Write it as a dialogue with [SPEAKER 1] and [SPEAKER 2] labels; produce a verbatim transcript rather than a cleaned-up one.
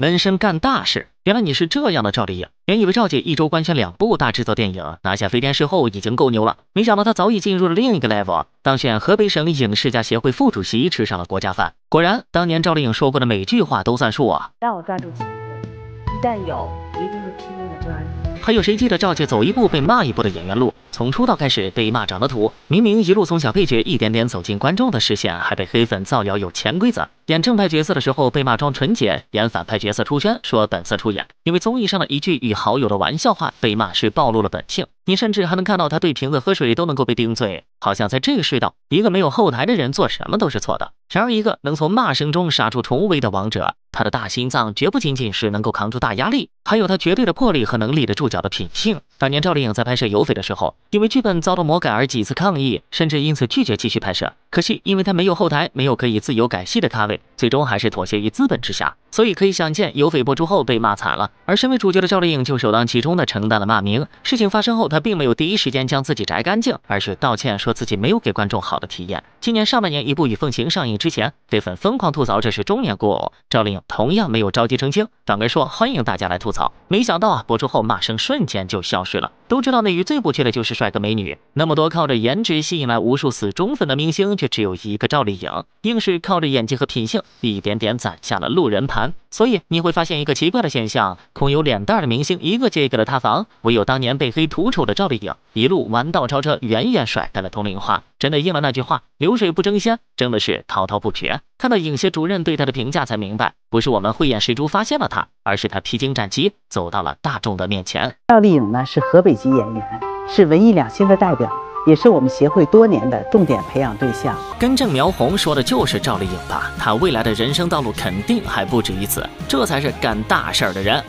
[SPEAKER 1] 门生干大事。原来你是这样的赵丽颖，原以为赵姐一周官宣两部大制作电影，拿下飞天视后已经够牛了，没想到她早已进入了另一个 level， 当选河北省影视家协会副主席，吃上了国家饭。果然，当年赵丽颖说过的每句话都算数啊！
[SPEAKER 2] 让我抓住机会，一旦有，一定会拼命的抓住。
[SPEAKER 1] 还有谁记得赵姐走一步被骂一步的演员路？从出道开始被骂长得土，明明一路从小配角一点点走进观众的视线，还被黑粉造谣有潜规则。演正派角色的时候被骂装纯洁，演反派角色出圈说本色出演，因为综艺上的一句与好友的玩笑话被骂是暴露了本性。你甚至还能看到他对瓶子喝水都能够被顶嘴，好像在这个世道，一个没有后台的人做什么都是错的。然而一个能从骂声中杀出重围的王者，他的大心脏绝不仅仅是能够扛住大压力，还有他绝对的魄力和能立得住脚的品性。当年赵丽颖在拍摄《有匪》的时候，因为剧本遭到魔改而几次抗议，甚至因此拒绝继续拍摄。可惜因为他没有后台，没有可以自由改戏的咖位，最终还是妥协于资本之下。所以可以想见，《有匪》播出后被骂惨了，而身为主角的赵丽颖就首当其冲的承担了骂名。事情发生后，她并没有第一时间将自己摘干净，而是道歉说自己没有给观众好的体验。今年上半年一部《与凤行》上映之前，黑粉疯狂吐槽这是中年过偶，赵丽颖同样没有着急澄清，反而说欢迎大家来吐槽。没想到啊，播出后骂声瞬间就消失了。都知道内娱最不缺的就是帅哥美女，那么多靠着颜值吸引来无数死忠粉的明星，却只有一个赵丽颖，硬是靠着演技和品性一点点攒下了路人盘。所以你会发现一个奇怪的现象，空有脸蛋的明星一个接一个的塌房，唯有当年被黑土丑的赵丽颖一路弯道超车，远远甩开了同龄化。真的应了那句话，流水不争先，真的是滔滔不绝。看到影协主任对他的评价才明白，不是我们慧眼识珠发现了他，而是他披荆斩棘走到了大众的面前。
[SPEAKER 3] 赵丽颖呢是河北籍演员，是文艺两性的代表，也是我们协会多年的重点培养对象。
[SPEAKER 1] 根正苗红说的就是赵丽颖吧？她未来的人生道路肯定还不止于此，这才是干大事儿的人。